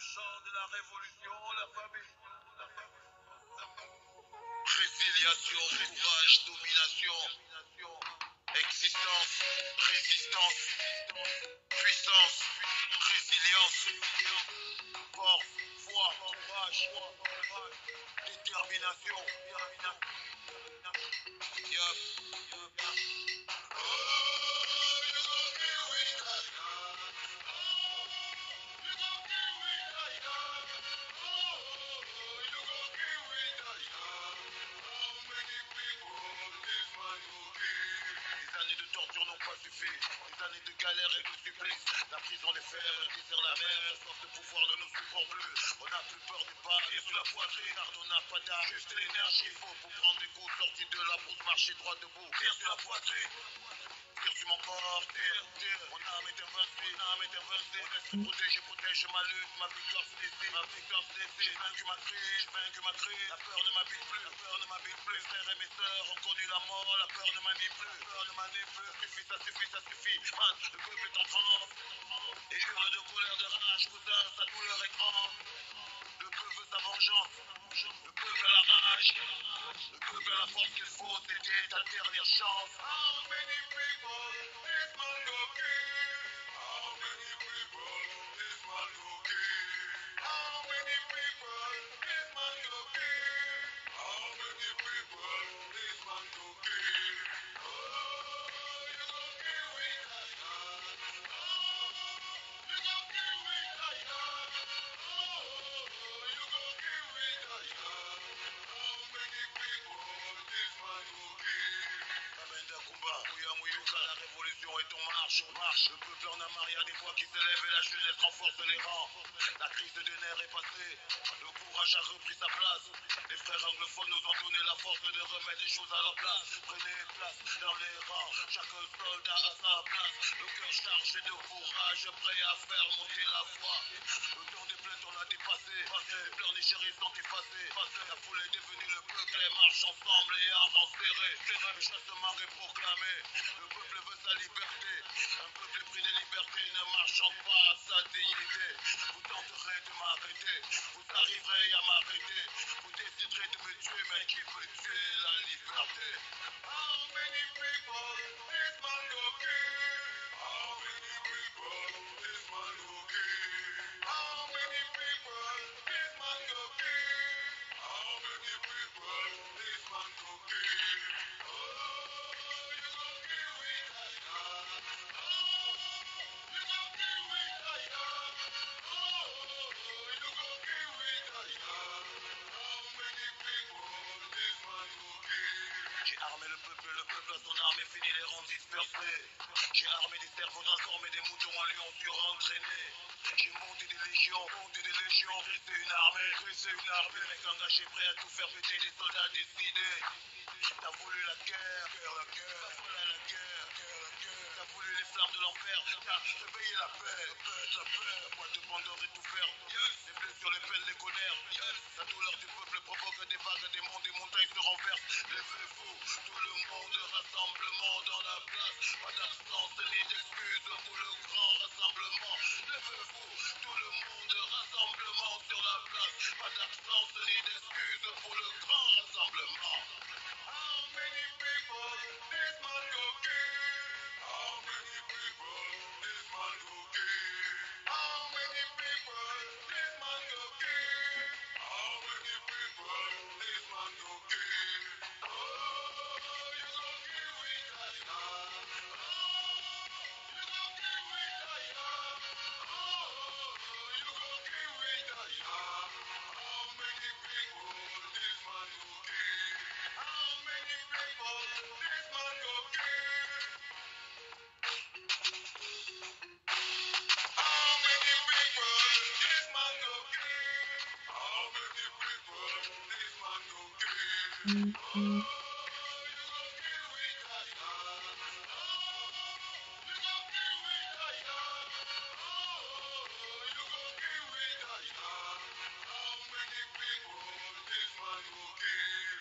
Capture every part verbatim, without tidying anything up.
chant de la révolution, la famille. Résiliation, courage, domination, existence, résistance, puissance, résilience, force, foi, courage, détermination. Yup. Les années de torture n'ont pas suffi, les années de galère et de supplice, la prison, les fers, le désert, la mer, la soif de pouvoir ne nous supporte plus. On n'a plus peur des balles sur la poitrine, car on n'a pas d'armes, juste l'énergie. Il faut pour prendre des coups, sortis de la brousse, marcher droit debout, tire sur la poitrine. Tire sur mon corps, tire, tire. Mon âme est invincible, mon âme est invincible. Mon esprit protège, protège ma lutte, ma victoire se décide, ma victoire se décide. J'ai vaincu ma crise, j'ai vaincu ma crise. La peur ne m'habite plus, la peur ne m'habite plus. Mes frères et mes sœurs ont connu la mort, la peur ne m'anime plus, la peur ne m'anime plus. Ça suffit, ça suffit, ça suffit. Man, le peuple est en transe. Et hurle de colère, de rage, cousin, sa douleur est grande. Le peuple veut sa vengeance, le peuple a la rage, le peuple a la force qu'il faut, c'était ta dernière chance. How many people this man go kill? How many people this man go kill? How many people this man go kill? How many people this man go kill? Oh, you go kill with a gun. Oh, you go kill with a gun. Oh, you go kill with a gun. How many people this man go kill? Kabenda Kumba, Mouya Mouyouka, la révolution est en marche, on marche. Le peuple en a marre, y a des voix qui s'élèvent et la jeunesse renforce les rangs. La crise de nerfs est passée, le courage a repris sa place. Les frères anglophones nous ont donné la force de remettre les choses à leur place. Prenez place dans les rangs, chaque soldat a sa place. Le cœur chargé de courage, prêt à faire monter la foi. Le temps des plaintes on l'a dépassé, les pleurs nigériens sont effacés. La foule est devenue le peuple, les marches ensemble et armes serrés. Le chassement est proclamé, le peuple veut sa liberté. Un peuple pris de liberté ne marchant pas à sa dignité. Vous tenterez de m'arrêter, vous arriverez à m'arrêter. Vous déciderez de me tuer, mais qui peut tuer la liberté? How many people this man go kill? How many people this man go kill? How many people this man go kill? How many people this man go kill? Oh, you go kill with a gun. Oh, you go kill with a gun. Oh, you go kill with a gun. How many people this man go kill? J'ai armé le peuple, le peuple à son armée, fini les rangs dispersés. J'ai armé des cerveaux transformés, des moutons en lions surentraînés. J'ai monté des légions, monté des légions, dressé une armée, dressé une armée. Les mecs engagés, prêts à tout faire péter, les soldats décidés. T'as voulu la guerre, la guerre, voilà la guerre, la guerre. T'as voulu les flammes de l'enfer, t'as réveillé la paix, la paix, la paix. La boîte de Pandore et tout faire, yes. Les blessures, les peines, les colères, yes. La douleur du peuple provoque des vagues, des monts, des montagnes se renversent. Levez-vous, tout le monde, rassemblement dans la place. Pas d'absence ni d'excuses pour le grand rassemblement. Levez-vous, tout le monde, rassemblement sur la place. Pas d'absence ni d'excuses pour le grand rassemblement. How many people this man go kill? How many people this man go kill? How many people this man go kill? How many people this man go kill? Oh, you go kill with a gun. Oh, you go kill with a gun. Oh, you go kill with a gun. How many people this man go kill? How many people this man go kill? How many people this man go kill? How many people this man go kill? Oh, you go kill with a gun. Oh, you go kill with a gun. Oh, you go kill with a gun. How many people this man go kill?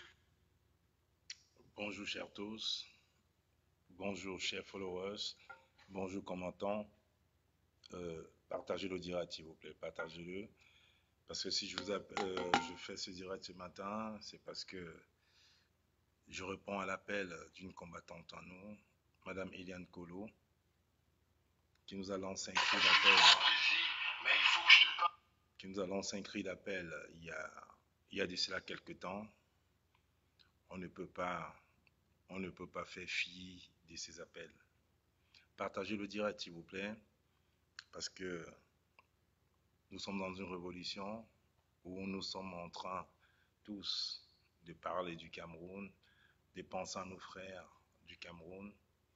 Bonjour chers tous, bonjour chers followers, bonjour commentants. Euh, partagez le direct, s'il vous plaît. Partagez-le. Parce que si je vous appelle, euh, je fais ce direct ce matin, c'est parce que je réponds à l'appel d'une combattante en nous, Madame Eliane Kolo, qui nous a lancé un cri d'appel. Qui nous a lancé un cri d'appel il y a, il y a de cela quelques temps. On ne peut pas, on ne peut pas faire fi de ces appels. Partagez le direct, s'il vous plaît, parce que nous sommes dans une révolution où nous sommes en train tous de parler du Cameroun, de penser à nos frères du Cameroun.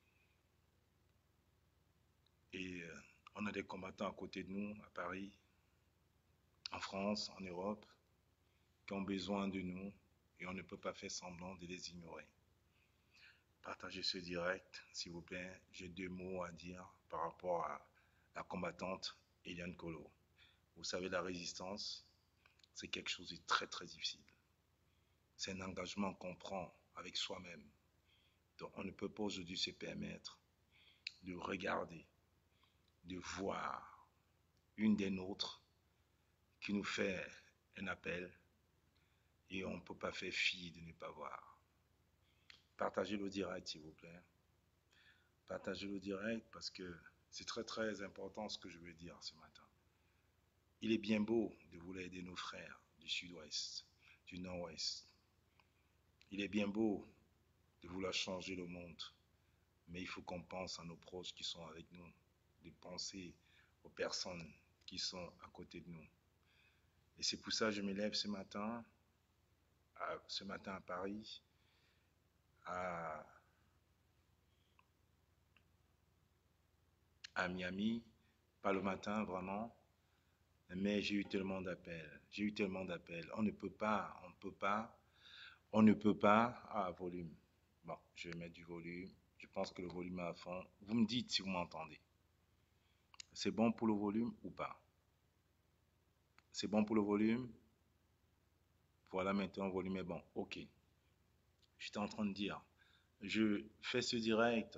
Et euh, on a des combattants à côté de nous, à Paris, en France, en Europe, qui ont besoin de nous et on ne peut pas faire semblant de les ignorer. Partagez ce direct, s'il vous plaît. J'ai deux mots à dire par rapport à la combattante Eliane Kolo. Vous savez, la résistance, c'est quelque chose de très très difficile. C'est un engagement qu'on prend avec soi-même. Donc on ne peut pas aujourd'hui se permettre de regarder, de voir une des nôtres qui nous fait un appel et on ne peut pas faire fi de ne pas voir. Partagez le direct, s'il vous plaît. Partagez le direct parce que c'est très très important ce que je veux dire ce matin. Il est bien beau de vouloir aider nos frères du sud-ouest, du nord-ouest. Il est bien beau de vouloir changer le monde, mais il faut qu'on pense à nos proches qui sont avec nous, de penser aux personnes qui sont à côté de nous. Et c'est pour ça que je me lève ce matin, à, ce matin à Paris, à, à Miami, pas le matin vraiment, mais j'ai eu tellement d'appels, j'ai eu tellement d'appels. On ne peut pas, on ne peut pas, on ne peut pas, ah, volume. Bon, je vais mettre du volume, je pense que le volume est à fond. Vous me dites si vous m'entendez. C'est bon pour le volume ou pas? C'est bon pour le volume? Voilà, maintenant le volume est bon. Ok. J'étais en train de dire, je fais ce direct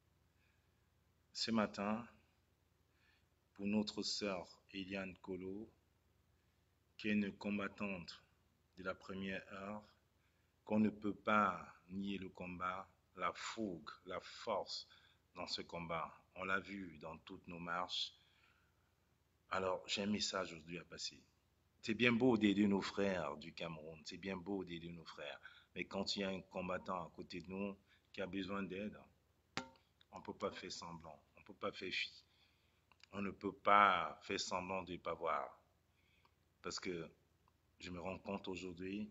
ce matin pour notre sœur Eliane Kolo, qui est une combattante de la première heure, qu'on ne peut pas nier le combat, la fougue, la force dans ce combat. On l'a vu dans toutes nos marches. Alors, j'ai un message aujourd'hui à passer. C'est bien beau d'aider nos frères du Cameroun, c'est bien beau d'aider nos frères. Mais quand il y a un combattant à côté de nous qui a besoin d'aide, on ne peut pas faire semblant, on ne peut pas faire fi. On ne peut pas faire semblant de ne pas voir. Parce que je me rends compte aujourd'hui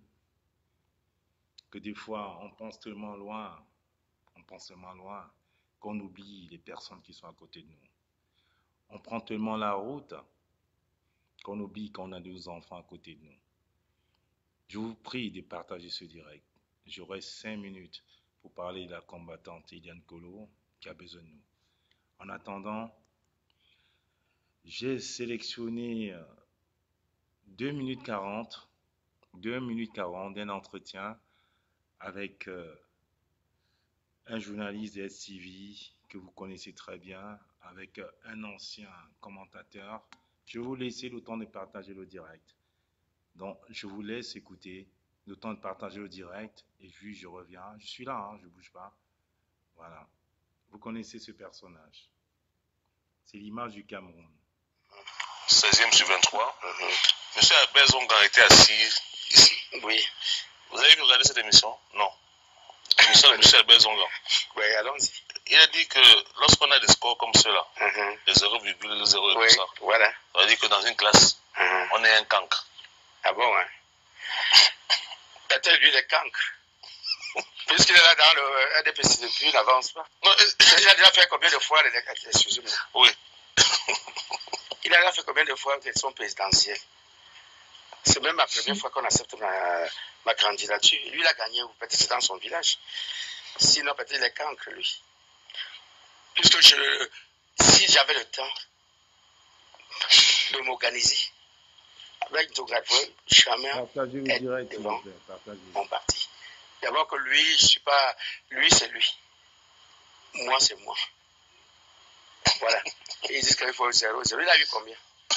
que des fois, on pense tellement loin, on pense tellement loin, qu'on oublie les personnes qui sont à côté de nous. On prend tellement la route qu'on oublie qu'on a deux enfants à côté de nous. Je vous prie de partager ce direct. J'aurai cinq minutes pour parler de la combattante Eliane Kolo qui a besoin de nous. En attendant, j'ai sélectionné deux minutes quarante, deux minutes quarante d'un entretien avec euh, un journaliste de S T V que vous connaissez très bien, avec euh, un ancien commentateur. Je vais vous laisser le temps de partager le direct. Donc, je vous laisse écouter, le temps de partager le direct, et puis je reviens. Je suis là, hein, je ne bouge pas. Voilà. Vous connaissez ce personnage. C'est l'image du Cameroun. seizième sur vingt-trois. Mm-hmm. Monsieur Albert Zonga était assis ici. Oui. Vous avez vu regarder cette émission? Non. Monsieur, Monsieur Albert Zonga. Oui, allons-y. Il a dit que lorsqu'on a des scores comme ceux-là, Mm-hmm. les zéro virgule zéro et oui, tout ça, voilà. ça veut dire que dans une classe, mm-hmm. on est un cancre. Ah bon, hein? Peut-être lui, le cancre. Puisqu'il est là dans le R D P C depuis, il n'avance pas. Non, il a déjà fait combien de fois, les... excusez-moi. Oui. Il a déjà fait combien de fois l'élection présidentielle? C'est même la première fois qu'on accepte ma, ma candidature. Lui, il a gagné, ou peut-être c'est dans son village. Sinon, peut-être il est cancre, lui. Puisque je, si j'avais le temps de m'organiser, avec Dogradwell, jamais être devant mon parti. D'abord que lui, je suis pas, lui c'est lui. Moi c'est moi. Voilà. Et ils disent qu'il faut zéro, zéro. Il a eu combien?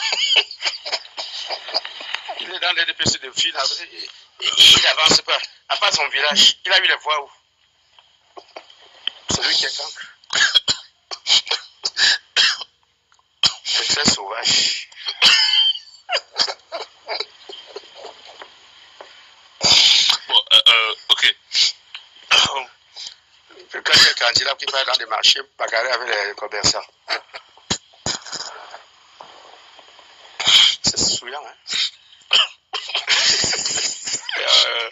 Il est dans les D P C de fil, il n'avance pas. À part son village, il a eu les voix où? Celui qui est cancre. C'est très sauvage. Bon, euh, euh, ok. Quelqu'un qui est candidat qui va dans des marchés bagarrer avec les commerçants. C'est souillant, hein? euh,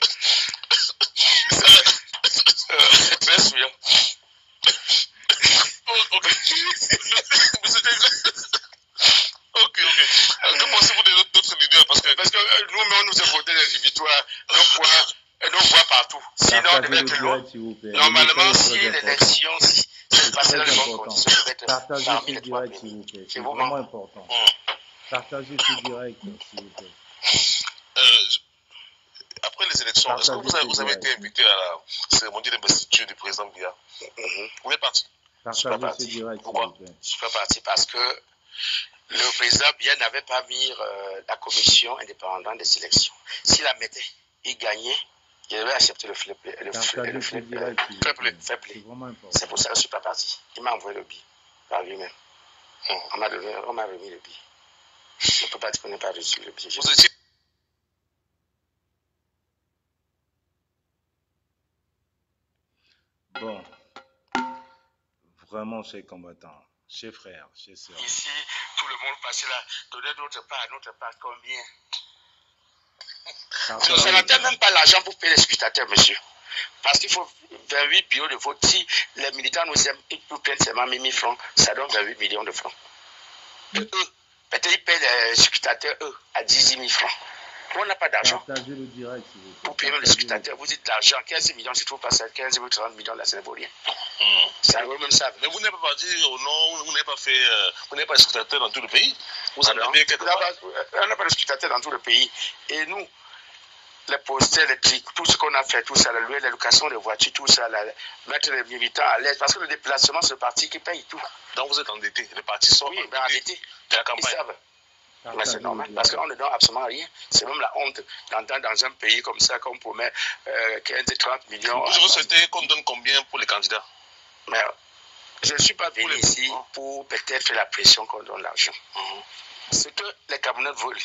c'est très souillant. Oh, ok. Ok, ok. Euh, que pensez-vous de d'autres leaders? Parce que, Parce que euh, nous-mêmes, on nous a voté les victoires, nos points, et nos voix partout. Sinon, on devait être loin. Normalement, si l'élection se passait dans les bonnes conditions, on devait être parmi les trois premiers. C'est vraiment important. Hum. Partagez ce direct, s'il vous plaît. euh, après les élections, est-ce que vous avez, Partagez vous avez ce été invité à la cérémonie d'investiture du président Biya? Mhm. Vous êtes parti? Partagez parti. ce direct, s'il Pourquoi? vous plaît. Je suis pas parti parce que le président Biya n'avait pas mis euh, la commission indépendante des élections. S'il la mettait, il gagnait, il devait accepter le flip, le Partagez le ce flip, direct, s'il vous fair plaît. play, fair play. C'est vraiment important. C'est pour ça que je ne suis pas parti. Il m'a envoyé le billet par lui-même. Hum. On m'a donné, on m'a remis le billet. Je ne peux pas dire qu'on n'a pas reçu le billet. Je- Vous étiez Bon, vraiment, chers combattants, chers frères, chers sœurs, Ici, tout le monde passait là, donnait d'autre part, notre part, combien? partagez Ça le n'atteint direct. même pas l'argent pour payer les scrutateurs, monsieur. Parce qu'il faut vingt-huit bureaux de vote. Si les militants nous aiment, ils nous prennent seulement mille francs, ça donne vingt-huit millions de francs. Et eux, peut-être ils payent les scrutateurs, eux, à dix mille francs. Nous, on n'a pas d'argent Partagez le direct, s'il vous plaît. pour payer même les Partagez le- scrutateurs. Vous dites l'argent, quinze millions, je trouve pas ça, quinze ou trente millions, là, ça ne vaut rien. Hum. Ça vaut même ça. Mais vous n'êtes pas parti au nord, vous n'avez pas fait, euh, vous n'avez pas scrutateur dans tout le pays. Vous en Alors, avez quelque on n'a part. pas- on n'a pas de scrutateurs dans tout le pays. Et nous, les posters, les trucs, tout ce qu'on a fait, tout ça, la loi, l'éducation des voitures, tout ça, la, mettre les militants à l'aise. Parce que le déplacement, c'est le parti qui paye tout. Donc vous êtes endetté. Les partis sont Oui, ben endettés endetté. de la Ils campagne. savent. Mais Partagez c'est le normal, direct. parce qu'on ne donne absolument rien. C'est même la honte d'entendre dans un pays comme ça qu'on promet euh, quinze et trente millions. Vous aurez souhaité qu'on donne combien pour les candidats? Mais je ne suis pas venu Pour les- ici pour peut-être faire la pression qu'on donne l'argent. Ce que les Camerounais veulent,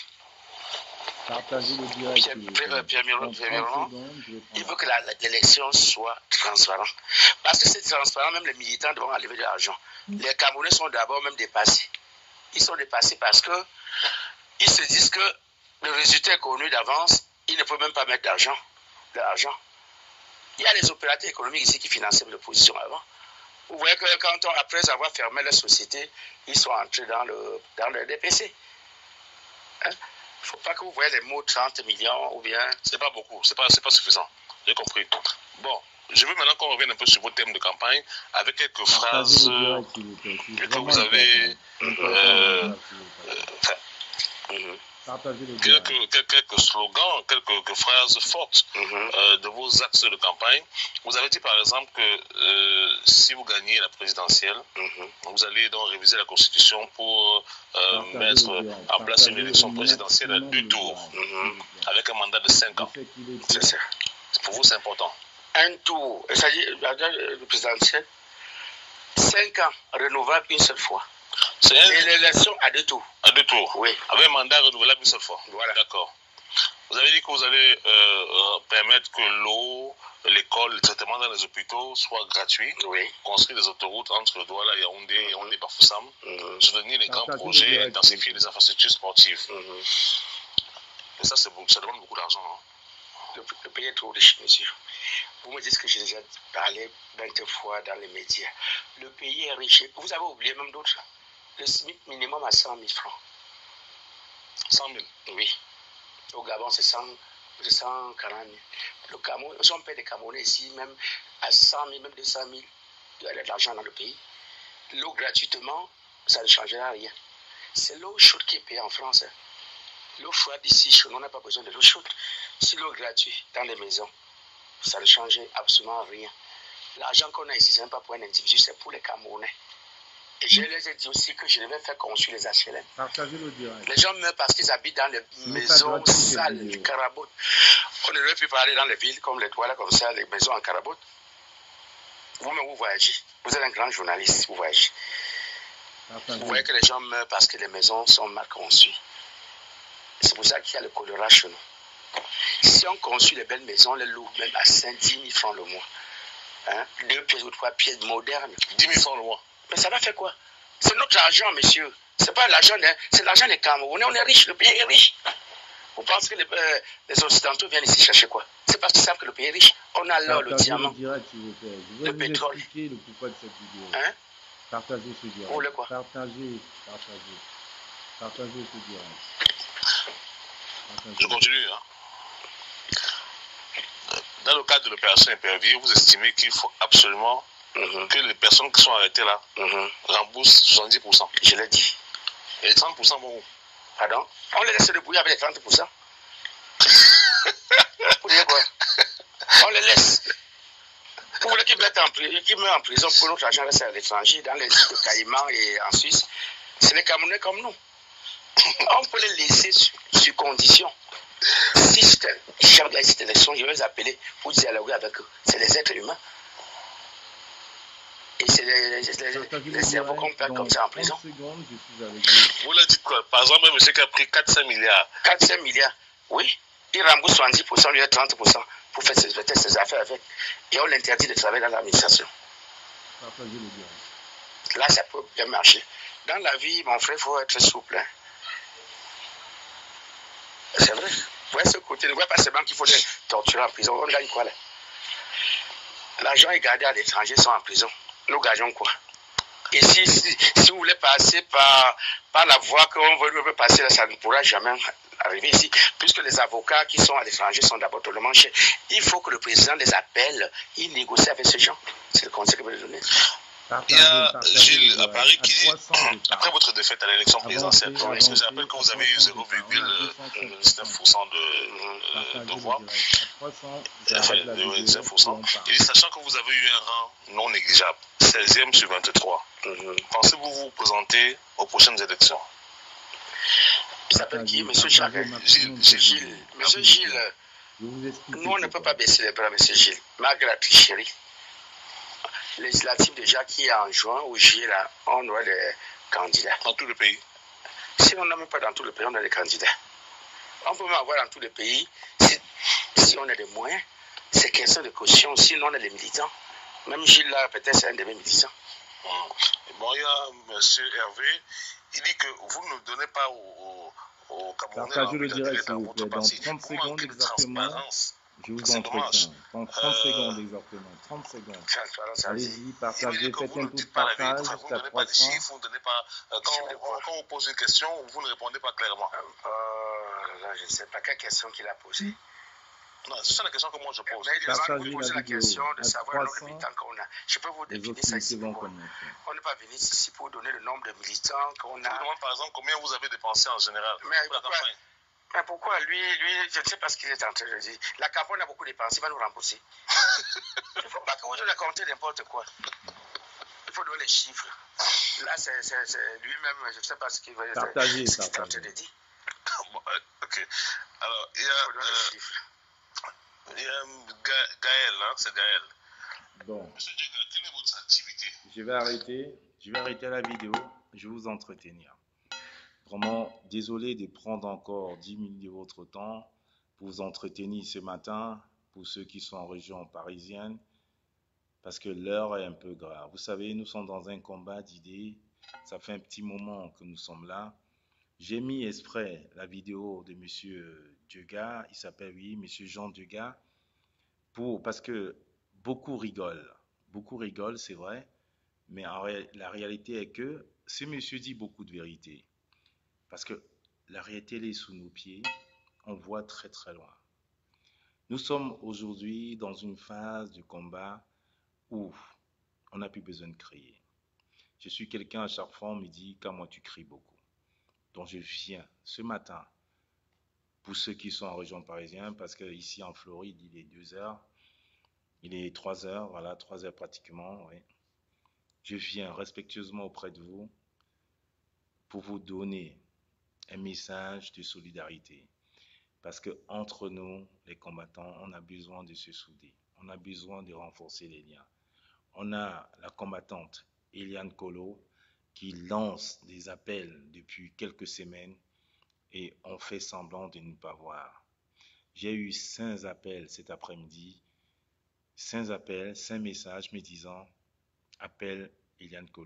Partagez le direct, Pierre- s'il vous Pierre- plaît. Pierre Miron- Dans Pierre trente Miron, secondes, je vais il prendre veut que la- la- l'élection soit transparente. Parce que c'est transparent, même les militants devront enlever de l'argent. Les Camerounais sont d'abord même dépassés. Ils sont dépassés parce que ils se disent que le résultat est connu d'avance, ils ne peuvent même pas mettre d'argent. De l'argent. Il y a les opérateurs économiques ici qui finançaient l'opposition avant. Vous voyez que quand on, après avoir fermé la société, ils sont entrés dans le, dans le D P C. Il ne faut pas que vous voyez les mots trente millions ou bien... C'est pas beaucoup, c'est pas, c'est pas suffisant. J'ai compris. Bon, je veux maintenant qu'on revienne un peu sur vos thèmes de campagne avec quelques Partagez phrases. le euh, direct, s'il vous plaît. C'est que vraiment vous avez, important. euh, Important, s'il vous plaît. enfin, Mhm, Partagez le direct. quelques, quelques, quelques slogans, quelques, quelques phrases fortes mhm. euh, de vos axes de campagne. Vous avez dit par exemple que euh, si vous gagnez la présidentielle, Mhm. vous allez donc réviser la Constitution pour euh, Partagez mettre le direct. en place une Partagez élection au présidentielle à maximum deux de tours, direct, Mhm. s'il vous plaît. avec un mandat de cinq Je ans. sais qu'il est C'est ça. Pour vous, c'est important. Un tour, c'est-à-dire la date de présidentielle, cinq ans, renouvelable une seule fois. C'est Et un, l'élection à deux tours. à deux tours, Oui. avec un mandat renouvelable une seule fois. Voilà. D'accord. Vous avez dit que vous allez euh, euh, permettre que l'eau, l'école, le traitement dans les hôpitaux soient gratuits, Oui. construire des autoroutes entre Douala, Yaoundé, Yaoundé, Bafoussam, Mhm. soutenir les grands Partagez le projets, direct. intensifier les infrastructures sportives. Mhm. Et ça, c'est beaucoup, ça demande beaucoup d'argent. Hein. Le, le pays est trop riche, monsieur. Vous me dites que j'ai déjà parlé vingt fois dans les médias. Le pays est riche. Vous avez oublié même d'autres. Le SMIC minimum à cent mille francs. cent mille. Oui. Au Gabon, c'est cent, c'est cent quarante mille. Le Cameroun, si on paie des Camerounais ici, même à cent mille, même deux cent mille, il y a de l'argent dans le pays. L'eau gratuitement, ça ne changera rien. C'est l'eau chaude qui est payée en France. Hein. L'eau froide ici, chez nous, on n'a pas besoin de l'eau chaude. Si l'eau est gratuite dans les maisons, ça ne change absolument rien. L'argent qu'on a ici, ce n'est pas pour un individu, c'est pour les Camerounais. Et je les ai dit aussi que je devais faire construire les H L M. Partagez le direct. Les gens meurent parce qu'ils habitent dans les maisons sales, les carabotes. On ne devrait plus parler dans les villes comme les toilettes, comme ça, les maisons en carabote. Vous-même, vous voyagez. Vous êtes un grand journaliste, vous voyagez. Partagez. Vous voyez que les gens meurent parce que les maisons sont mal conçues. C'est pour ça qu'il y a le choléra chez nous. Si on construit les belles maisons, on les loue même à cinq dix mille francs le mois. Hein? Deux pièces ou trois pièces modernes. dix mille francs le mois. Mais ça va faire quoi? C'est notre argent, monsieur. C'est pas l'argent, c'est l'argent des Camerounais. On est riche, le pays est riche. Vous pensez que les, euh, les Occidentaux viennent ici chercher quoi? C'est parce qu'ils savent que le pays est riche. On a l'or, le diamant, le, direct, s'il vous plaît. Je vais le vous pétrole. expliquer le pourquoi de cette vidéo. Hein? Partagez ce direct. Vous voulez quoi? Partagez, partagez. Partagez ce direct. Partagez. Je continue. Hein. Dans le cadre de l'opération Épervier, vous estimez qu'il faut absolument mm-hmm. que les personnes qui sont arrêtées là mm-hmm. remboursent soixante-dix pour cent. Je l'ai dit. Et les trente pour cent vont où? Pardon? On les laisse se débrouiller avec les trente pour cent. Vous dire quoi? On les laisse. Vous voulez qu'ils mettent en, qu'ils mettent en prison pour notre argent reste à l'étranger, dans les îles de Caïmans et en Suisse? C'est les Camerounais comme nous. On peut les laisser sur, sur condition. Si je regarde cette élection, je vais les appeler pour dialoguer avec eux. C'est les êtres humains. Et c'est les, les, les, les cerveaux qu'on perd comme ça en prison. Secondes, je suis avec vous. Vous leur dites quoi? Par exemple, un monsieur qui a pris quatre à cinq milliards. quatre à cinq milliards, oui. Il rembourse soixante-dix pour cent, lui a trente pour cent pour faire ses, ses affaires avec. Et on l'interdit de travailler dans l'administration. Là, ça peut bien marcher. Dans la vie, mon frère, il faut être souple. Hein. C'est vrai. Vous voyez ce côté, ne voyez pas seulement qu'il faut les torturer en prison. On gagne quoi là? L'argent est gardé à l'étranger, ils sont en prison. Nous gagnons quoi? Et si, si, si vous voulez passer par, par la voie qu'on veut, veut passer, là, ça ne pourra jamais arriver ici, puisque les avocats qui sont à l'étranger sont d'abord totalement chers. Il faut que le président les appelle, il négocie avec ces gens. C'est le conseil que je vais donner. Il y a Gilles à Paris qui dit, après votre défaite à l'élection présidentielle, je rappelle que vous avez eu zéro virgule dix-neuf pour cent de, de voix, enfin, de dix-neuf pour cent. Il dit, sachant que vous avez eu un rang non négligeable, seizième sur vingt-trois, pensez-vous vous présenter aux prochaines élections? Il s'appelle qui? Monsieur Jacques. Gilles. Gilles. Monsieur Gilles, nous on ne peut pas baisser les bras, monsieur Gilles, malgré la tricherie. Législative déjà qui est en juin ou juillet là, on aura des candidats. Dans tout le pays? Si on n'a même pas dans tout le pays, on a des candidats. On peut même avoir dans tout le pays, si, si on a des moyens, c'est question de caution, sinon on a des militants. Même Gilles là, peut-être c'est un de mes militants. Hum. Bon, il y a M. Hervé, il dit que vous ne donnez pas aux, aux Camerounais Partagez le direct, s'il vous plaît. Dans parti. trente Vous secondes exactement, je vous entretiens. Dans trente euh, secondes exactement. trente secondes. Allez-y, partagez, faites un coup de partage jusqu'à trois cents. Vous ne donnez pas, euh, quand, on, quand on pose une question, vous ne répondez pas clairement. Euh, là, je ne sais pas quelle question qu'il a posée. Non, c'est la question que moi je pose. Mais il vous poser la question de savoir le nombre de militants qu'on a. Je peux vous définir ça ici. On n'est pas venu ici pour donner le nombre de militants qu'on a. Je vous demande par exemple combien vous avez dépensé en général. Mais pourquoi, mais pourquoi lui, lui, je ne sais pas ce qu'il est en train de dire. La Cameroun a beaucoup dépensé, il va nous rembourser. Il ne faut pas que vous devez compter n'importe quoi. Il faut donner les chiffres. Là, c'est lui-même, je ne sais pas ce qu'il va dire. Partagez, ce qu'il est en train de dire. Bon, ok. Alors, il y a. Il faut donner euh, les chiffres. Il y a Gaël, hein, c'est Gaël. Bon. Monsieur Djega, quelle est votre activité? Je vais arrêter, je vais arrêter la vidéo, je vais vous entretenir. Vraiment, désolé de prendre encore dix minutes de votre temps pour vous entretenir ce matin, pour ceux qui sont en région parisienne, parce que l'heure est un peu grave. Vous savez, nous sommes dans un combat d'idées, ça fait un petit moment que nous sommes là. J'ai mis exprès la vidéo de monsieur Djega, il s'appelle, oui, monsieur Jean Djega, pour, parce que beaucoup rigolent, beaucoup rigolent, c'est vrai, mais en ré, la réalité est que ce monsieur dit beaucoup de vérité, parce que la réalité elle est sous nos pieds, on voit très très loin. Nous sommes aujourd'hui dans une phase de combat où on n'a plus besoin de crier. Je suis quelqu'un, à chaque fois on me dit, quand moi tu cries beaucoup. Donc je viens ce matin, pour ceux qui sont en région parisienne, parce qu'ici en Floride, il est deux heures, il est trois heures, voilà, trois heures pratiquement, oui. je viens respectueusement auprès de vous pour vous donner un message de solidarité. Parce que entre nous, les combattants, on a besoin de se souder. On a besoin de renforcer les liens. On a la combattante Eliane Kolo qui lance des appels depuis quelques semaines et on fait semblant de ne pas voir. J'ai eu cinq appels cet après-midi, cinq appels, cinq messages me disant « Appelle Eliane Kolo ».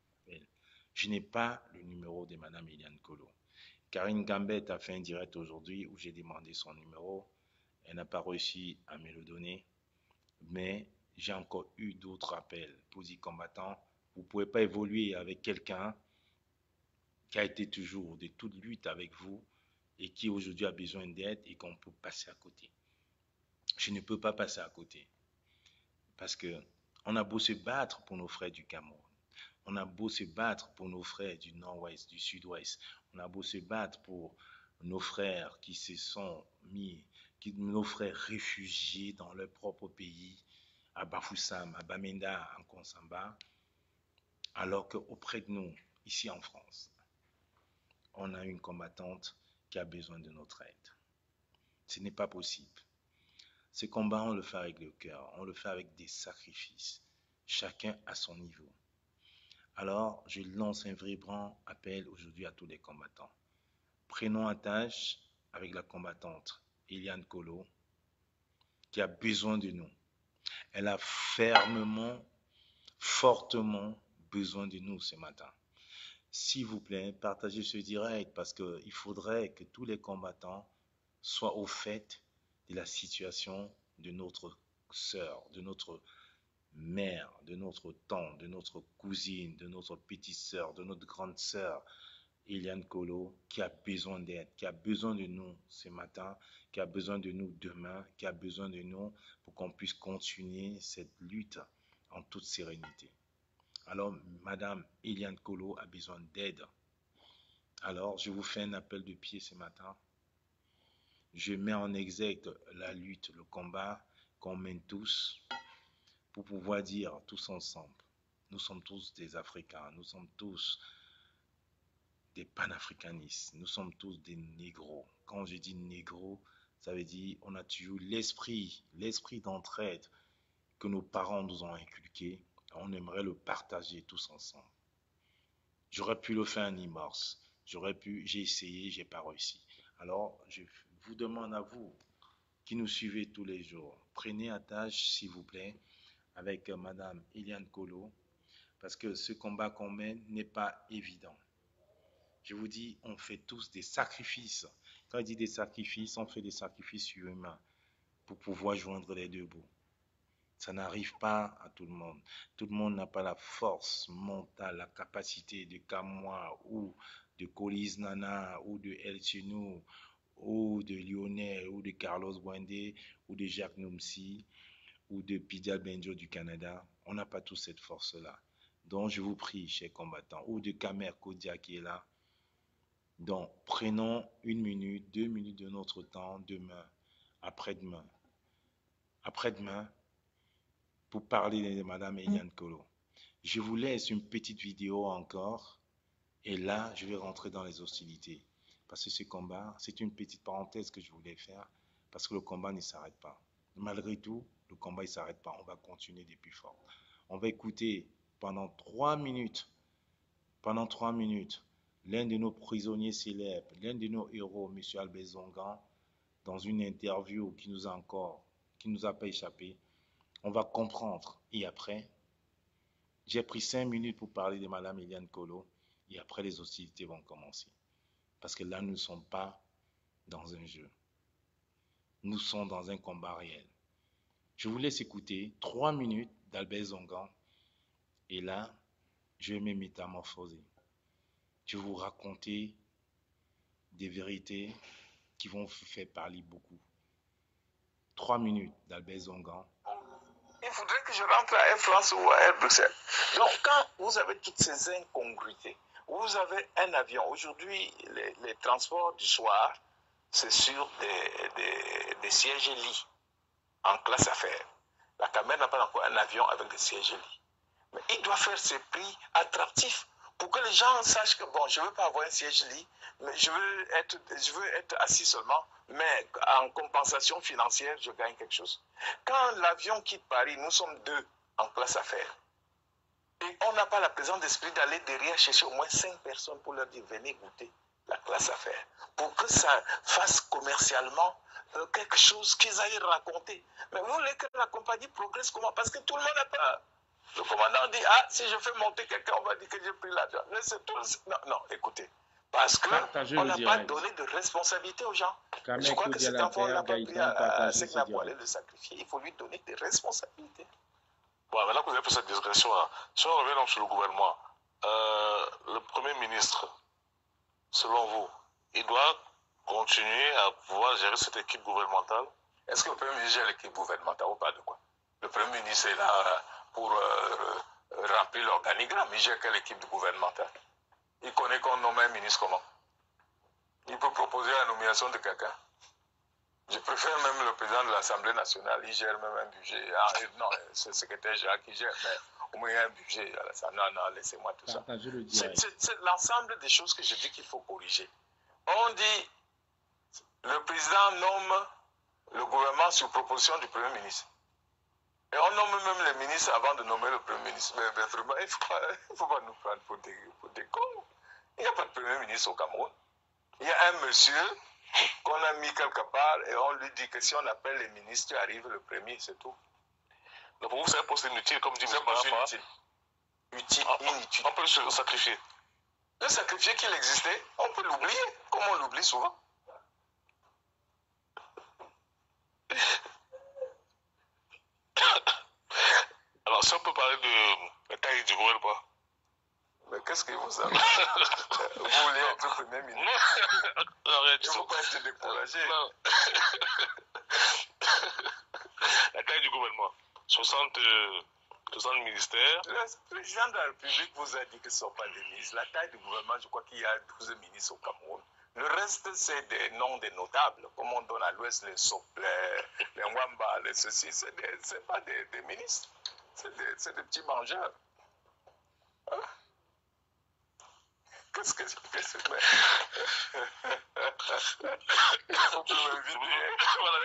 Je n'ai pas le numéro de Madame Eliane Kolo. Karine Gambette a fait un direct aujourd'hui où j'ai demandé son numéro. Elle n'a pas réussi à me le donner. Mais j'ai encore eu d'autres appels pour dire combattants, vous ne pouvez pas évoluer avec quelqu'un qui a été toujours de toute lutte avec vous et qui aujourd'hui a besoin d'aide et qu'on peut passer à côté. Je ne peux pas passer à côté. Parce que on a beau se battre pour nos frères du Cameroun. On a beau se battre pour nos frères du nord-ouest, du sud-ouest. On a beau se battre pour nos frères qui se sont mis, qui, nos frères réfugiés dans leur propre pays, à Bafoussam, à Bamenda, en Konsamba, alors qu'auprès de nous, ici en France, on a une combattante qui a besoin de notre aide. Ce n'est pas possible. Ce combat, on le fait avec le cœur, on le fait avec des sacrifices, chacun à son niveau. Alors, je lance un vibrant appel aujourd'hui à tous les combattants. Prenons attache avec la combattante Eliane Kolo, qui a besoin de nous. Elle a fermement, fortement besoin de nous ce matin. S'il vous plaît, partagez ce direct parce qu'il faudrait que tous les combattants soient au fait de la situation de notre sœur, de notre mère, de notre tante, de notre cousine, de notre petite sœur, de notre grande sœur, Eliane Kolo, qui a besoin d'aide, qui a besoin de nous ce matin, qui a besoin de nous demain, qui a besoin de nous pour qu'on puisse continuer cette lutte en toute sérénité. Alors, Madame Eliane Kolo a besoin d'aide. Alors, je vous fais un appel de pied ce matin. Je mets en exergue la lutte, le combat qu'on mène tous pour pouvoir dire tous ensemble, nous sommes tous des Africains, nous sommes tous des panafricanistes, nous sommes tous des négros. Quand je dis négros, ça veut dire on a toujours l'esprit, l'esprit d'entraide que nos parents nous ont inculqué. On aimerait le partager tous ensemble. J'aurais pu le faire en immense, j'aurais pu, j'ai essayé, j'ai pas réussi. Alors, je vous demande à vous qui nous suivez tous les jours, prenez attache s'il vous plaît avec euh, Madame Eliane Kolo, parce que ce combat qu'on mène n'est pas évident. Je vous dis, on fait tous des sacrifices. Quand je dis des sacrifices, on fait des sacrifices humains pour pouvoir joindre les deux bouts. Ça n'arrive pas à tout le monde. Tout le monde n'a pas la force mentale, la capacité de Kamwa ou de Colis Nana ou de El Chenou ou de Lionel ou de Carlos Bouindé ou de Jacques Nomsi ou de Pidia Benjo du Canada. On n'a pas tous cette force-là. Donc, je vous prie, chers combattants, ou de Kamer Kodia qui est là. Donc, prenons une minute, deux minutes de notre temps, demain, après-demain, après-demain, pour parler de Madame Eliane Kolo. Je vous laisse une petite vidéo encore, et là, je vais rentrer dans les hostilités. Parce que ce combat, c'est une petite parenthèse que je voulais faire, parce que le combat ne s'arrête pas. Malgré tout, le combat ne s'arrête pas. On va continuer des plus forts. On va écouter pendant trois minutes, pendant trois minutes, l'un de nos prisonniers célèbres, l'un de nos héros, M. Albert Zongan, dans une interview qui nous a encore, qui nous a pas échappé. On va comprendre. Et après, j'ai pris cinq minutes pour parler de Madame Eliane Kolo. Et après, les hostilités vont commencer. Parce que là, nous ne sommes pas dans un jeu. Nous sommes dans un combat réel. Je vous laisse écouter trois minutes d'Albert Zongan. Et là, je vais me métamorphoser. Je vais vous raconter des vérités qui vont vous faire parler beaucoup. Trois minutes d'Albert Zongan. Il faudrait que je rentre à Air France ou à Air Bruxelles. Donc, quand vous avez toutes ces incongruités, vous avez un avion. Aujourd'hui, les, les transports du soir, c'est sur des, des, des sièges lits en classe affaires. La caméra n'a pas encore un avion avec des sièges lits. Mais il doit faire ses prix attractifs pour que les gens sachent que, bon, je ne veux pas avoir un siège lit, mais je veux être, je veux être assis seulement, mais en compensation financière, je gagne quelque chose. Quand l'avion quitte Paris, nous sommes deux en classe affaires. Et on n'a pas la présence d'esprit d'aller derrière chercher au moins cinq personnes pour leur dire, venez goûter la classe affaires. Pour que ça fasse commercialement euh, quelque chose qu'ils aillent raconter. Mais vous voulez que la compagnie progresse comment? Parce que tout le monde a peur. Le commandant dit, ah, si je fais monter quelqu'un, on va dire que j'ai pris l'argent. Mais c'est tout. Non, non, écoutez. Parce qu'on n'a pas donné de responsabilité aux gens. Je crois que cet enfant n'a pas pris à ce qu'il a pour aller le sacrifier. Il faut lui donner des responsabilités. Bon, maintenant que vous avez fait cette digression-là, si on revient donc sur le gouvernement, euh, le Premier ministre, selon vous, il doit continuer à pouvoir gérer cette équipe gouvernementale? Est-ce que le Premier ministre gère l'équipe gouvernementale ou pas de quoi? Le Premier ministre est là pour euh, remplir l'organigramme. Il gère quelle équipe gouvernementale? Il connaît qu'on nomme un ministre comment? Il peut proposer la nomination de quelqu'un. Je préfère même le président de l'Assemblée nationale, il gère même un budget. Ah, non, c'est le secrétaire général qui gère, mais au moins il y a un budget. Non, non, laissez-moi tout ça. C'est l'ensemble des choses que je dis qu'il faut corriger. On dit, le président nomme le gouvernement sur proposition du Premier ministre. Et on nomme même les ministres avant de nommer le Premier ministre. Mais, mais vraiment, il ne faut, faut pas nous prendre pour des, pour des cons. Il n'y a pas de Premier ministre au Cameroun. Il y a un monsieur qu'on a mis quelque part et on lui dit que si on appelle les ministres, tu arrives le premier, c'est tout. Donc pour vous, c'est un poste inutile, comme dit M. Inutile. Utile, on, inutile. On peut le sacrifier. Le sacrifier qu'il existait, on peut l'oublier, comme on l'oublie souvent. Alors, si on peut parler de la taille du gouvernement. Mais qu'est-ce que vous savez? Vous voulez être Premier ministre? Non, rien du tout. Il ne faut pas être découragé. Non. La taille du gouvernement. soixante, euh, soixante ministères. Le président de la République vous a dit que ce ne sont pas des ministres. La taille du gouvernement, je crois qu'il y a douze ministres au Cameroun. Le reste, c'est des noms des notables. Comme on donne à l'ouest les Sop, les, les Wamba, les ceci. Ce n'est pas des, des ministres. C'est des, des petits mangeurs. Hein? Qu'est-ce que c'est que ce mec? Il faut plus m'inviter. Voilà.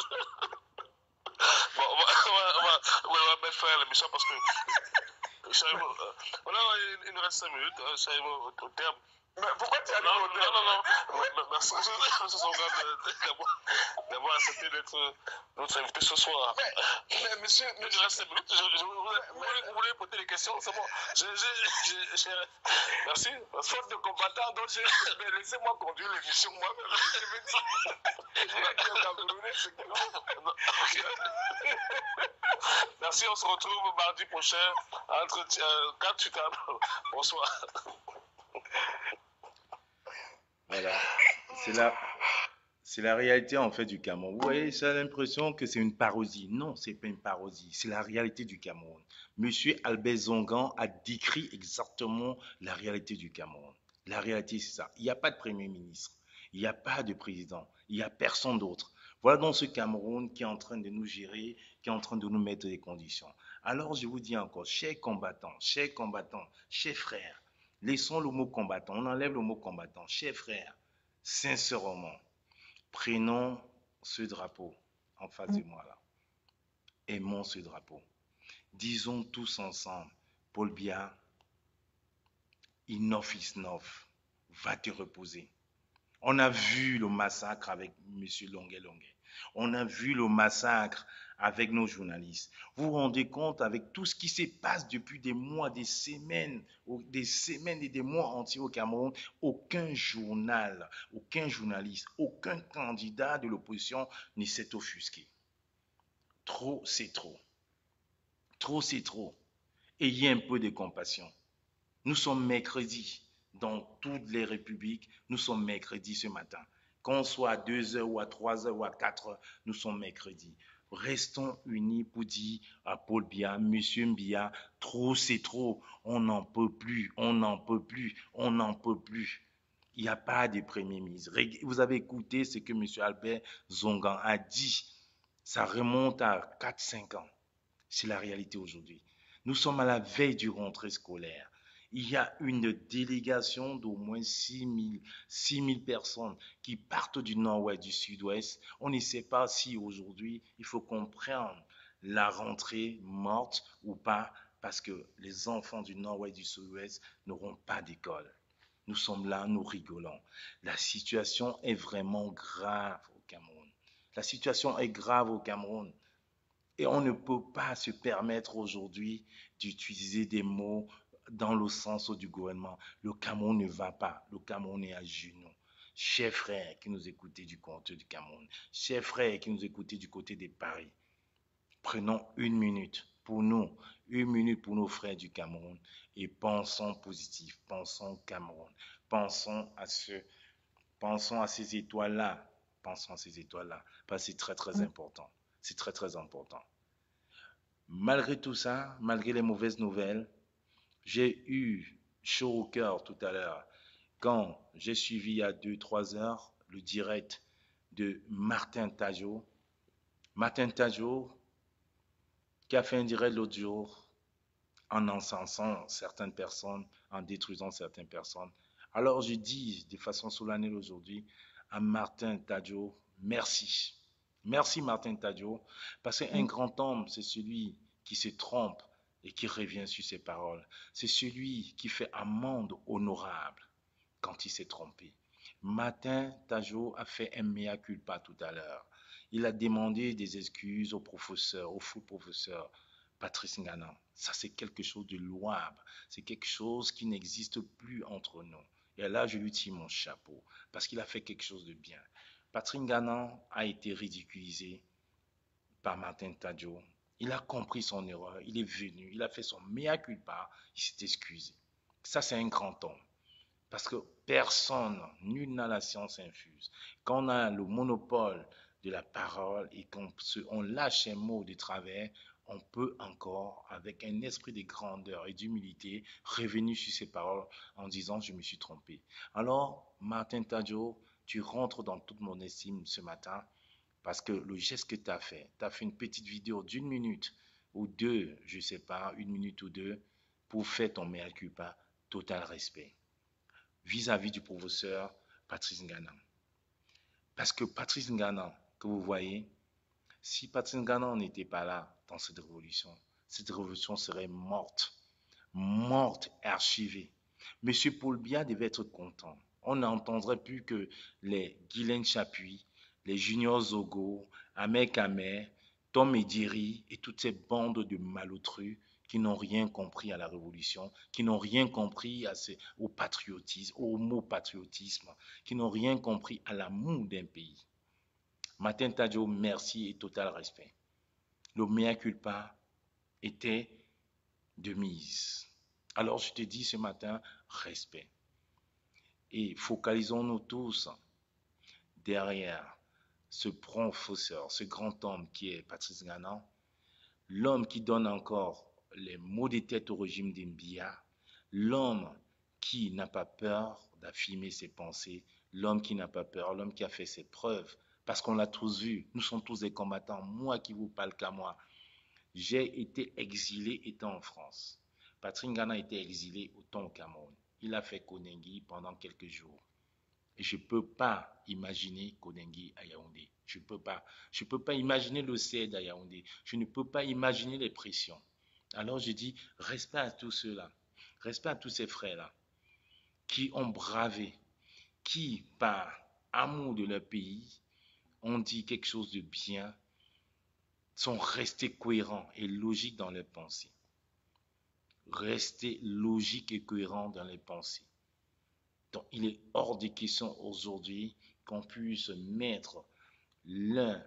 Bon, on va, on va, on va, on va mettre fin à l'émission parce que voilà, il nous reste cinq minutes. Au, au terme. Mais pourquoi tu as dit non, au terme? Non, non, non. Merci, d'avoir accepté d'être notre invité ce soir. Mais, mais monsieur, il nous reste cinq minutes. Je, je, vous, vous voulez poser des questions? C'est bon. Je, je, je, je, merci. Faute de combattant, donc laissez-moi conduire l'émission moi-même. Je veux dire, je vais dire au Camerounais ce qu'ils ont. Merci, on se retrouve mardi prochain entre quatre-huit ans. Bonsoir. Voilà, c'est la, c'est la réalité en fait du Cameroun. Vous voyez, j'ai l'impression que c'est une parodie. Non, c'est pas une parodie, c'est la réalité du Cameroun. Monsieur Albert Zongan a décrit exactement la réalité du Cameroun. La réalité, c'est ça. Il n'y a pas de Premier ministre, il n'y a pas de président, il n'y a personne d'autre. Voilà donc ce Cameroun qui est en train de nous gérer, qui est en train de nous mettre des conditions. Alors je vous dis encore, chers combattants, chers combattants, chers frères, laissons le mot combattant, on enlève le mot combattant. Chers frères, sincèrement, prenons ce drapeau en face de moi là. Aimons ce drapeau. Disons tous ensemble, Paul Biya, enough is enough, va te reposer. On a vu le massacre avec M. Longuet Longuet. On a vu le massacre avec nos journalistes. Vous vous rendez compte avec tout ce qui se passe depuis des mois, des semaines, des semaines et des mois entiers au Cameroun, aucun journal, aucun journaliste, aucun candidat de l'opposition ne s'est offusqué. Trop, c'est trop. Trop, c'est trop. Ayez un peu de compassion. Nous sommes mercredi. Dans toutes les républiques, nous sommes mercredi ce matin. Qu'on soit à deux heures ou à trois heures ou à quatre heures, nous sommes mercredi. Restons unis pour dire à Paul Biya, Monsieur Biya, trop c'est trop, on n'en peut plus, on n'en peut plus, on n'en peut plus. Il n'y a pas de Premier ministre. Vous avez écouté ce que Monsieur Albert Zongan a dit. Ça remonte à quatre cinq ans. C'est la réalité aujourd'hui. Nous sommes à la veille du rentrée scolaire. Il y a une délégation d'au moins six mille personnes qui partent du nord-ouest, du sud-ouest. On ne sait pas si aujourd'hui, il faut comprendre la rentrée morte ou pas, parce que les enfants du nord-ouest, du sud-ouest n'auront pas d'école. Nous sommes là, nous rigolons. La situation est vraiment grave au Cameroun. La situation est grave au Cameroun. Et on ne peut pas se permettre aujourd'hui d'utiliser des mots dans le sens du gouvernement. Le Cameroun ne va pas. Le Cameroun est à genoux. Chers frères qui nous écoutez du côté du Cameroun, chers frères qui nous écoutez du côté de Paris, prenons une minute pour nous, une minute pour nos frères du Cameroun et pensons positif, pensons Cameroun, pensons à ce, pensons à ces étoiles-là, pensons à ces étoiles-là, parce que c'est très très important, c'est très très important. Malgré tout ça, malgré les mauvaises nouvelles, j'ai eu chaud au cœur tout à l'heure quand j'ai suivi il y a deux trois heures le direct de Martin Tadjo. Martin Tadjo qui a fait un direct l'autre jour en encensant certaines personnes, en détruisant certaines personnes. Alors je dis de façon solennelle aujourd'hui à Martin Tadjo, merci. Merci Martin Tadjo, parce qu'un grand homme, c'est celui qui se trompe et qui revient sur ses paroles. C'est celui qui fait amende honorable quand il s'est trompé. Martin Tadjo a fait un mea culpa tout à l'heure. Il a demandé des excuses au professeur, au fou professeur Patrice Ngana. Ça, c'est quelque chose de louable. C'est quelque chose qui n'existe plus entre nous. Et là, je lui tire mon chapeau parce qu'il a fait quelque chose de bien. Patrice Ngana a été ridiculisé par Martin Tadjo. Il a compris son erreur. Il est venu. Il a fait son mea culpa. Il s'est excusé. Ça, c'est un grand homme. Parce que personne, nul n'a la science infuse. Quand on a le monopole de la parole et qu'on on lâche un mot de travers, on peut encore, avec un esprit de grandeur et d'humilité, revenir sur ses paroles en disant « je me suis trompé ». Alors, Martin Tadjo, tu rentres dans toute mon estime ce matin parce que le geste que tu as fait, tu as fait une petite vidéo d'une minute ou deux, je ne sais pas, une minute ou deux, pour faire ton mea culpa, total respect vis-à-vis du professeur Patrice Ngana. Parce que Patrice Ngana, que vous voyez, si Patrice Ngana n'était pas là dans cette révolution, cette révolution serait morte, morte et archivée. Monsieur Paul Biya devait être content. On n'entendrait plus que les Guylaine Chapuis, les Junior Zogo, Ahmed Kamer, Tom Ediri et toutes ces bandes de malotrus qui n'ont rien compris à la révolution, qui n'ont rien compris à ce, au patriotisme, au mot patriotisme, qui n'ont rien compris à l'amour d'un pays. Martin Tadjo, merci et total respect. Le mea culpa était de mise. Alors je te dis ce matin, respect. Et focalisons-nous tous derrière ce professeur, ce grand homme qui est Patrice Ngana, l'homme qui donne encore les mots de tête au régime d'Mbia, l'homme qui n'a pas peur d'affirmer ses pensées, l'homme qui n'a pas peur, l'homme qui a fait ses preuves, parce qu'on l'a tous vu, nous sommes tous des combattants, moi qui vous parle qu'à moi. J'ai été exilé étant en France. Patrice Ngana a été exilé autant au Cameroun. Il a fait Konengi pendant quelques jours. Et je ne peux pas imaginer Konengi à Yaoundé. Je ne peux pas. Je ne peux pas imaginer le C E D à Yaoundé. Je ne peux pas imaginer les pressions. Alors je dis, respect à tous ceux-là, respect à tous ces frères-là qui ont bravé, qui par amour de leur pays ont dit quelque chose de bien, sont restés cohérents et logiques dans leurs pensées. Rester logiques et cohérents dans les pensées. Donc il est hors de question aujourd'hui qu'on puisse mettre l'un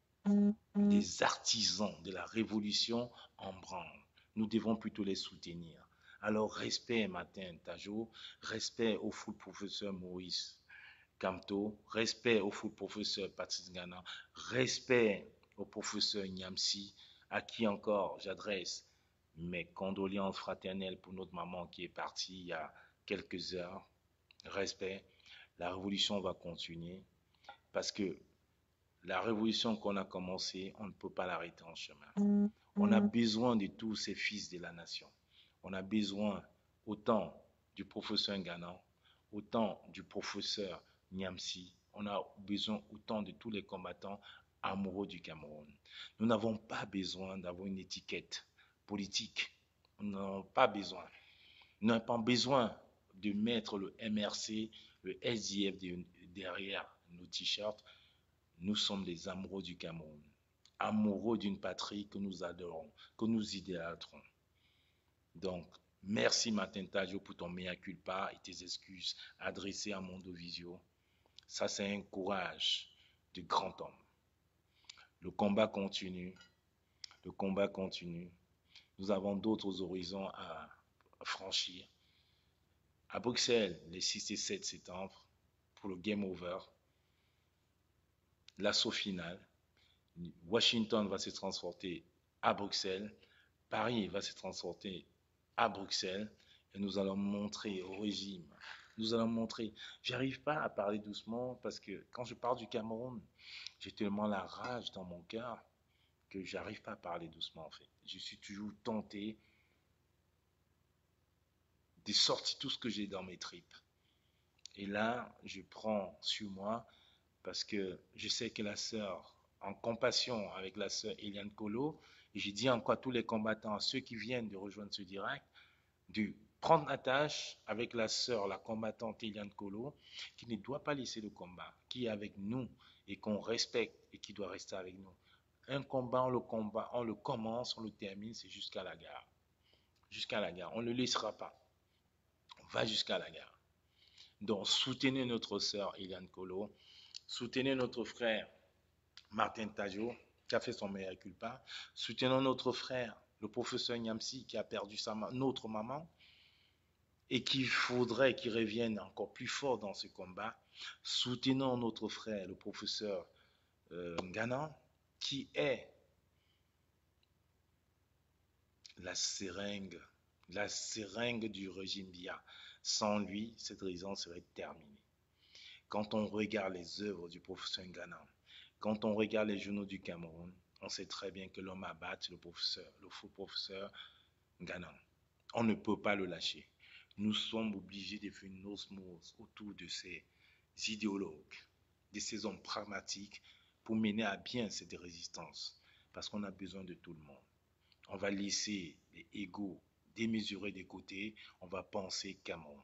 des artisans de la révolution en branle. Nous devons plutôt les soutenir. Alors, respect Martin Tadjo, respect au full professeur Maurice Kamto, respect au full professeur Patrice Ngana, respect au professeur Nyamsi, à qui encore j'adresse mes condoléances fraternelles pour notre maman qui est partie il y a quelques heures. Respect, la révolution va continuer parce que la révolution qu'on a commencée, on ne peut pas l'arrêter en chemin. On a besoin de tous ces fils de la nation. On a besoin autant du professeur Nganan, autant du professeur Niamsi. On a besoin autant de tous les combattants amoureux du Cameroun. Nous n'avons pas besoin d'avoir une étiquette politique. Nous n'avons pas besoin. Nous n'avons pas besoin de mettre le M R C, le S D F derrière nos t-shirts. Nous sommes des amoureux du Cameroun, amoureux d'une patrie que nous adorons, que nous idolâtrons. Donc, merci Martin Tadjo pour ton mea culpa et tes excuses adressées à Mondo Visio. Ça, c'est un courage de grand homme. Le combat continue. Le combat continue. Nous avons d'autres horizons à franchir. À Bruxelles, les six et sept septembre, pour le Game Over, l'assaut final. Washington va se transporter à Bruxelles. Paris va se transporter à Bruxelles. Et nous allons montrer au régime. Nous allons montrer. J'arrive pas à parler doucement parce que quand je parle du Cameroun, j'ai tellement la rage dans mon cœur que j'arrive pas à parler doucement en fait. Je suis toujours tenté de sortir tout ce que j'ai dans mes tripes. Et là, je prends sur moi parce que je sais que la sœur, en compassion avec la sœur Eliane Kolo, et j'ai dit encore à tous les combattants, à ceux qui viennent de rejoindre ce direct, de prendre la tâche avec la sœur, la combattante Eliane Kolo, qui ne doit pas laisser le combat, qui est avec nous et qu'on respecte et qui doit rester avec nous. Un combat, on le combat, on le commence, on le termine, c'est jusqu'à la gare. Jusqu'à la gare. On ne le laissera pas. On va jusqu'à la gare. Donc, soutenez notre sœur Eliane Kolo, soutenez notre frère Martin Tadjo, qui a fait son mea culpa, soutenons notre frère, le professeur Niamsi, qui a perdu sa ma- notre maman, et qu'il faudrait qu'il revienne encore plus fort dans ce combat. Soutenons notre frère, le professeur euh, Nganan, qui est la seringue, la seringue du régime Biya. Sans lui, cette raison serait terminée. Quand on regarde les œuvres du professeur Nganan, quand on regarde les journaux du Cameroun, on sait très bien que l'homme à battre, le professeur, le faux professeur Nganan. On ne peut pas le lâcher. Nous sommes obligés de faire une osmose autour de ces idéologues, de ces hommes pragmatiques pour mener à bien cette résistance. Parce qu'on a besoin de tout le monde. On va laisser les égos démesurés de côté. On va penser Cameroun.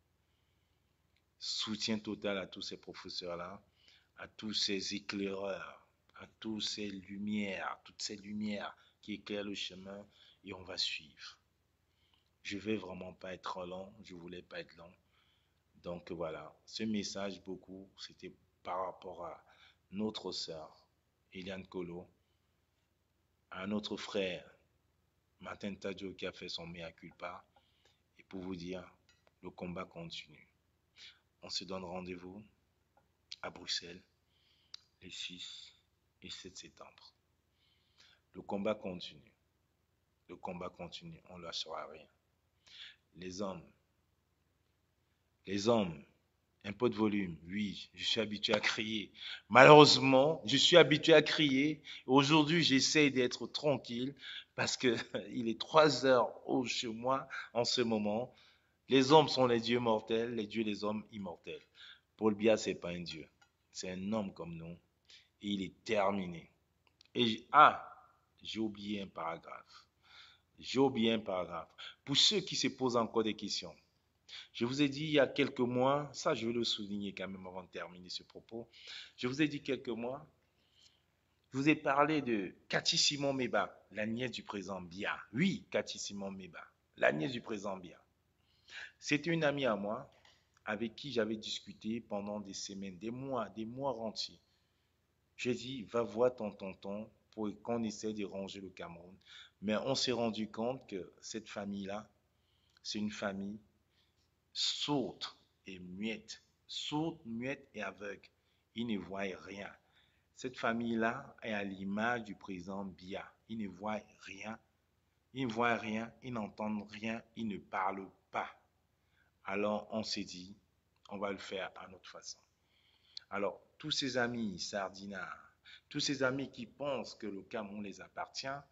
Soutien total à tous ces professeurs-là, à tous ces éclaireurs, à toutes ces lumières, toutes ces lumières qui éclairent le chemin et on va suivre. Je ne vais vraiment pas être long, je ne voulais pas être long. Donc voilà, ce message beaucoup, c'était par rapport à notre sœur, Eliane Kolo, à notre frère, Martin Tadjo, qui a fait son mea culpa, et pour vous dire, le combat continue. On se donne rendez-vous à Bruxelles les six et sept septembre. Le combat continue. Le combat continue, on ne lâchera rien. Les hommes, les hommes, un peu de volume, oui, je suis habitué à crier. Malheureusement, je suis habitué à crier. Aujourd'hui, j'essaie d'être tranquille parce que il est trois heures chez moi en ce moment. Les hommes sont les dieux mortels, les dieux les hommes immortels. Paul Biya, c'est pas un dieu. C'est un homme comme nous. Et il est terminé. Et ah, j'ai oublié un paragraphe. J'ai oublié un paragraphe. Pour ceux qui se posent encore des questions, je vous ai dit il y a quelques mois, ça je vais le souligner quand même avant de terminer ce propos, je vous ai dit quelques mois, je vous ai parlé de Cathy Simon Meba, la nièce du président Biya. Oui, Cathy Simon Meba, la nièce du président Biya. C'était une amie à moi avec qui j'avais discuté pendant des semaines, des mois, des mois entiers. J'ai dit, va voir ton tonton pour qu'on essaie de ranger le Cameroun. Mais on s'est rendu compte que cette famille-là, c'est une famille sourde et muette. Sourde, muette et aveugle. Ils ne voient rien. Cette famille-là est à l'image du président Biya. Ils ne voient rien. Ils ne voient rien, ils n'entendent rien, ils ne parlent pas. Alors on s'est dit, on va le faire à notre façon. Alors, tous ces amis sardinards, tous ces amis qui pensent que le Cameroun les appartient,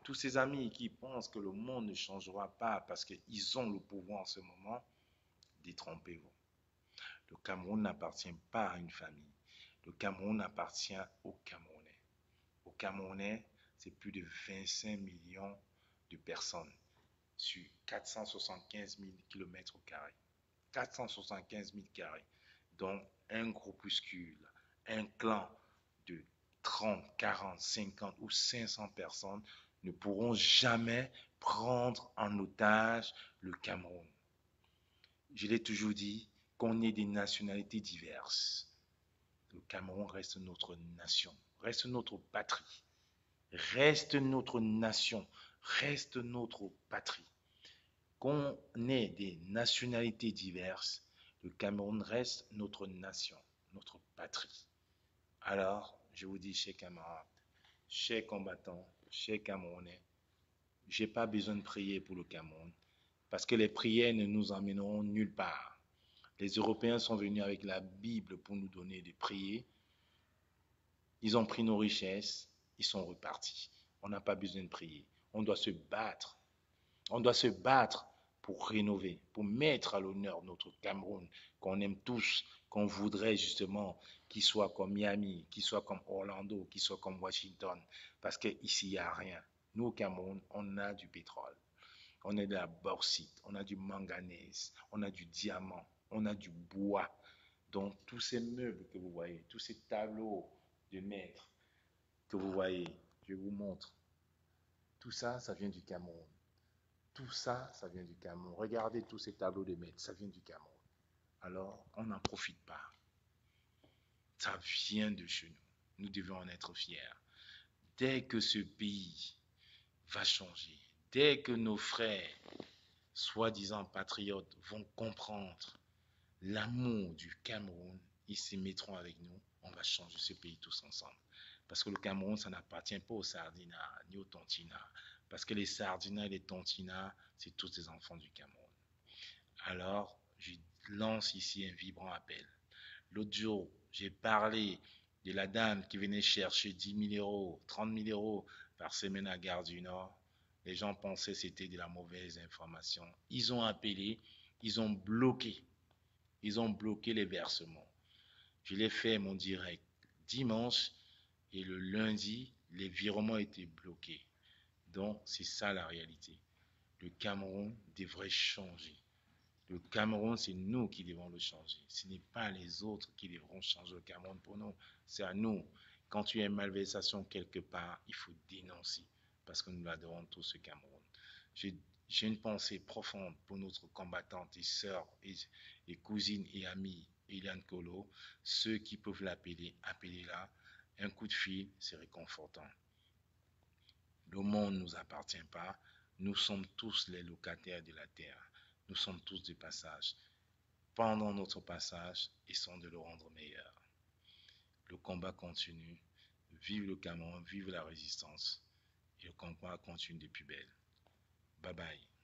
tous ces amis qui pensent que le monde ne changera pas parce qu'ils ont le pouvoir en ce moment, détrompez-vous. Le Cameroun n'appartient pas à une famille. Le Cameroun appartient aux Camerounais. Aux Camerounais, c'est plus de vingt-cinq millions de personnes sur quatre cent soixante-quinze mille kilomètres carrés. quatre cent soixante-quinze mille carrés, dont un groupuscule, un clan de trente, quarante, cinquante ou cinq cents personnes ne pourront jamais prendre en otage le Cameroun. Je l'ai toujours dit, qu'on ait des nationalités diverses. Le Cameroun reste notre nation, reste notre patrie, reste notre nation, reste notre patrie. Qu'on ait des nationalités diverses, le Cameroun reste notre nation, notre patrie. Alors, je vous dis, chers camarades, chers combattants, chers Camerounais, je n'ai pas besoin de prier pour le Cameroun, parce que les prières ne nous emmèneront nulle part. Les Européens sont venus avec la Bible pour nous donner des prières. Ils ont pris nos richesses, ils sont repartis. On n'a pas besoin de prier. On doit se battre. On doit se battre pour rénover, pour mettre à l'honneur notre Cameroun, qu'on aime tous, qu'on voudrait justement qu'il soit comme Miami, qu'il soit comme Orlando, qu'il soit comme Washington, parce qu'ici, il n'y a rien. Nous, au Cameroun, on a du pétrole, on a de la bauxite, on a du manganèse, on a du diamant, on a du bois. Donc, tous ces meubles que vous voyez, tous ces tableaux de maîtres que vous voyez, je vous montre, tout ça, ça vient du Cameroun. Tout ça, ça vient du Cameroun. Regardez tous ces tableaux de maîtres, ça vient du Cameroun. Alors, on n'en profite pas. Ça vient de chez nous. Nous devons en être fiers. Dès que ce pays va changer, dès que nos frères, soi-disant patriotes, vont comprendre l'amour du Cameroun, ils se mettront avec nous, on va changer ce pays tous ensemble. Parce que le Cameroun, ça n'appartient pas aux sardinats, ni aux tontinats. Parce que les sardinats et les tontinats, c'est tous des enfants du Cameroun. Alors, je lance ici un vibrant appel. L'autre jour, j'ai parlé de la dame qui venait chercher dix mille euros, trente mille euros par semaine à Gare du Nord. Les gens pensaient que c'était de la mauvaise information. Ils ont appelé, ils ont bloqué. Ils ont bloqué les versements. Je l'ai fait mon direct dimanche et le lundi, les virements étaient bloqués. Donc, c'est ça la réalité. Le Cameroun devrait changer. Le Cameroun, c'est nous qui devons le changer. Ce n'est pas les autres qui devront changer le Cameroun pour nous. C'est à nous. Quand tu as une malversation quelque part, il faut dénoncer parce que nous adorons tous ce Cameroun. J'ai, j'ai une pensée profonde pour notre combattante et sœur et, et cousine et amie Eliane Kolo. Ceux qui peuvent l'appeler, appelez-la. Un coup de fil, c'est réconfortant. Le monde ne nous appartient pas. Nous sommes tous les locataires de la terre. Nous sommes tous de passage. Pendant notre passage, essayons de le rendre meilleur. Le combat continue. Vive le Cameroun, vive la résistance. Et le combat continue des plus belles. Bye bye.